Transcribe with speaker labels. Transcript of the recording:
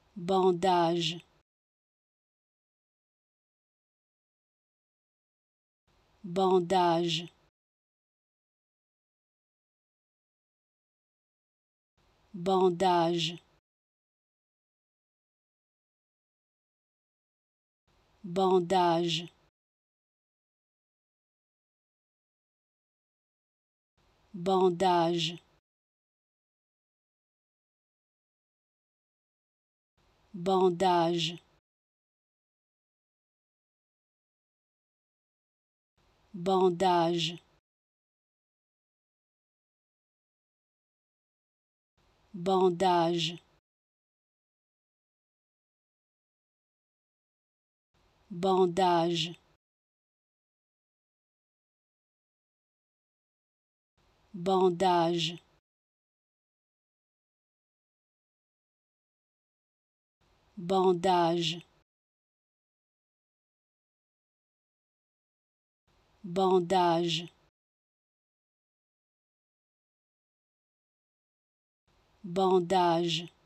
Speaker 1: bandage, bandage, bandage, bandage, bandage, bandage, bandage, bandage, bandage, bandage, bandage, bandage, bandage,